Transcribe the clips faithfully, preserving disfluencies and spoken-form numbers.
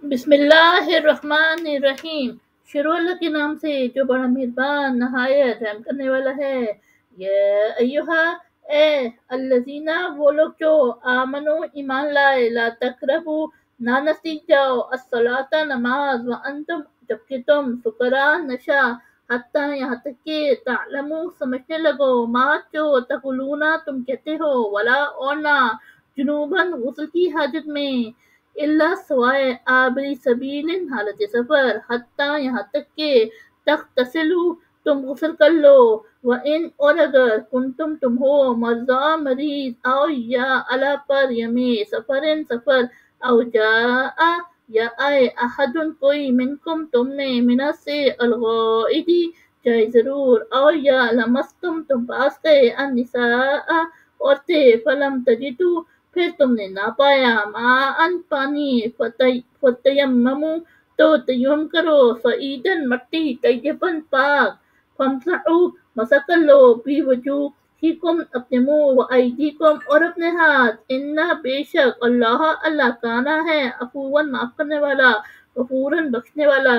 بسم اللہ الرحمن الرحیم، شروع اللہ کے نام سے جو بڑا مہربان نہایت رحم کرنے والا ہے۔ یا ایہا، اے الذین، وہ لوگ جو آمنو ایمان لائے، لا تقربو، نہ نزدیک جاؤ، الصلاۃ نماز، وانتم، جبکہ تم، سکرا، نشہ، حتیٰ یہاں تک کہ تعلمو، سمجھنے لگو، ما، جو تقولون، تم کہتے ہو، ولا، اور نہ، جنوباً، غسل کی حاجت میں، اللہ، سوائے آبری سبیل، حالت سفر، حتیٰ، یہاں تک کہ تغتسلوا، تم غسل کر لو، وَإِنْ، اور اگر کنتم، تم ہو، مرضی، مریض، او، یا، علی، پر، یمی، سفرن، سفر، او جاء، یا آئے، احد، کوئی، منکم، تم میں، منا، سے، الغائط، جائے ضرور، او، یا، لمستم، تم پاس گئے، النساء، عورتیں، فلم تجدوا، پھر تم نے نہ پایا، ماءً، پانی، فتیمموا، تو تیمم کرو، صعیداً، مٹی، طیباً، پاک، فامسحوا، مسح کر لو، بوجوہکم، اپنے منہ، وایدیکم، اور اپنے ہاتھ، انا، بے شک، اللہ، اللہ، کانا ہے، عفواً، معاف کرنے والا، غفوراً، بخشنے والا۔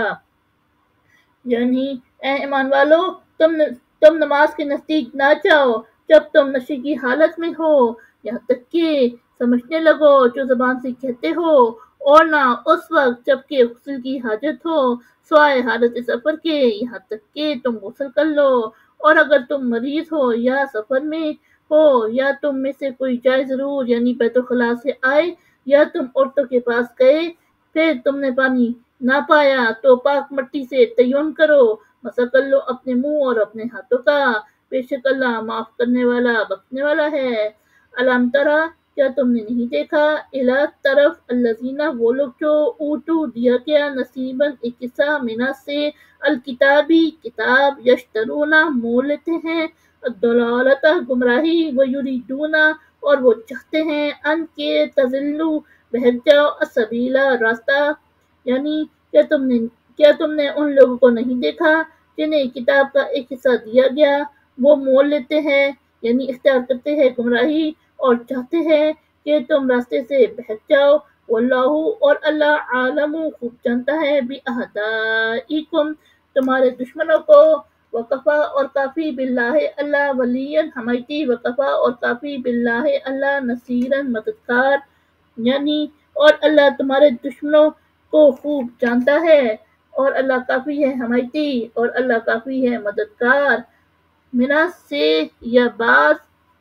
یعنی اے ایمان والو، تم تم نماز کے نزدیک نہ جاؤ جب تم نشے کی حالت میں ہو، یہاں تک کہ سمجھنے لگو جو زبان سے کہتے ہو، اور نہ اس وقت جب کہ غسل کی حاجت ہو، سوائے حالت سفر کے، یہاں تک کہ تم غسل کر لو، اور اگر تم مریض ہو یا سفر میں ہو، یا تم میں سے کوئی جائے ضرور، یعنی بیت الخلاء سے آئے، یا تم عورتوں کے پاس گئے، پھر تم نے پانی نہ پایا، تو پاک مٹی سے تیمم کرو، مسح کر لو اپنے منہ اور اپنے ہاتھوں کا، بے شک اللہ معاف کرنے والا، بخشنے والا ہے۔ الم تری، کیا تم نے نہیں دیکھا، الی، طرف، الذین، وہ لوگ جو اوتو، دیا گیا، نصیباً، ایک حصہ، منا، سے، الکتابی، کتاب، یشترون، مول لیتے ہیں، الضلالۃ، گمراہی، ویریدون، اور وہ چاہتے ہیں، ان کے تضلوا، بہک جاؤ، السبیل، راستہ، یعنی کیا تم نے کیا تم نے ان لوگوں کو نہیں دیکھا جنہیں کتاب کا ایک حصہ دیا گیا، وہ مول لیتے ہیں، یعنی اختیار کرتے ہیں گمراہی، اور چاہتے ہیں کہ تم راستے سے بہک جاؤ، واللہ، اور اللہ، عالم، خوب جانتا ہے، بِأَعْدَائِکُم، تمہارے دشمنوں کو، وکفا، اور کافی، باللہ، اللہ، ولیًّا، حمایتی، وکفا، اور کافی، باللہ، اللہ، نصیراً، مددگار، یعنی اور اللہ تمہارے دشمنوں کو خوب جانتا ہے، اور اللہ کافی ہے حمایتی، اور اللہ کافی ہے مددگار۔ منا، سے، یا بعض،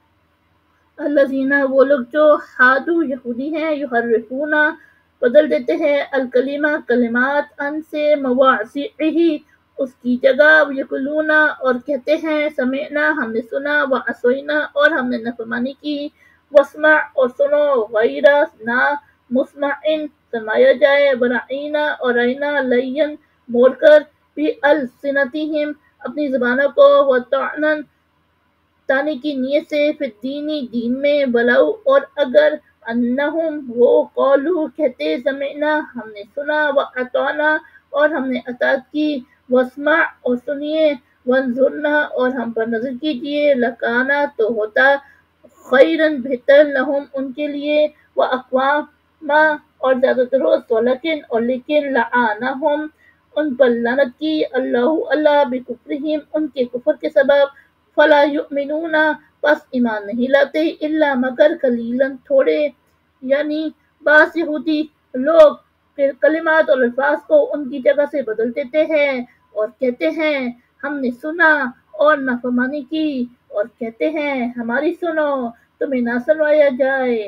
الذین، وہ لوگ جو حادو، یہودی ہیں، یحرفون، بدل دیتے ہیں، الکلمہ، کلمات، ان، سے، مواضعہ، اس کی جگہ، یقولون، اور کہتے ہیں، سمعنا، ہم نے سنا، وعصینا، اور ہم نے نافرمانی کی، واسمع، اور سنو، غیر، نہ، مسمعن، سنوایا جائے، ورعینا، اور رعینا، لیًّا، موڑ کر، بِأَلْسِنَتِہِم، اپنی زبانوں کو، وطعنا، تانے کی نیت سے، فی الدین، دین میں، ولو، اور اگر، انہم، وہ، قولو، کہتے، سمعنا، ہم نے سنا، واطعنا، اور ہم نے اطاعت کی، واسمع، اور سنیے، وانظرنا، اور ہم پر نظر کیجئے، لکانا، تو ہوتا، خیراً، بہتر، لہم، ان کے لیے، واقوام، اور زیادہ درست، ولیکن، اور لیکن، لعنہم، ان پر لعنت کی، اللہ، اللہ، بکفرہم، ان کے کفر کے سبب، فلا یؤمنون، پس ایمان نہیں لاتے، الا، مگر، قلیلاً، تھوڑے، یعنی بعض یہودی لوگ پھر کلمات اور الفاظ کو ان کی جگہ سے بدل دیتے ہیں، اور کہتے ہیں، ہم نے سنا، اور نافرمانی کی، اور کہتے ہیں، ہماری سنو، تمہیں نہ سنوایا جائے،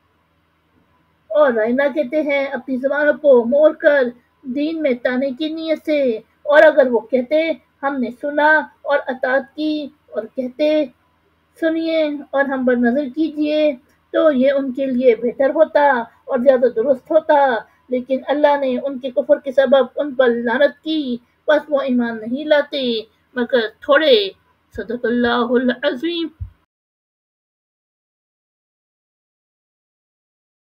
اور رائنا، کہتے ہیں، اپنی زبانوں کو موڑ کر، دین میں تانے کی نیت سے، اور اگر وہ کہتے، ہم نے سنا، اور اطاعت کی، اور کہتے، سنیے، اور ہم پر نظر کیجئے، تو یہ ان کے لیے بہتر ہوتا اور زیادہ درست ہوتا، لیکن اللہ نے ان کے کفر کے سبب ان پر لعنت کی، پس وہ ایمان نہیں لاتے مگر تھوڑے۔ صدق اللہ العظیم۔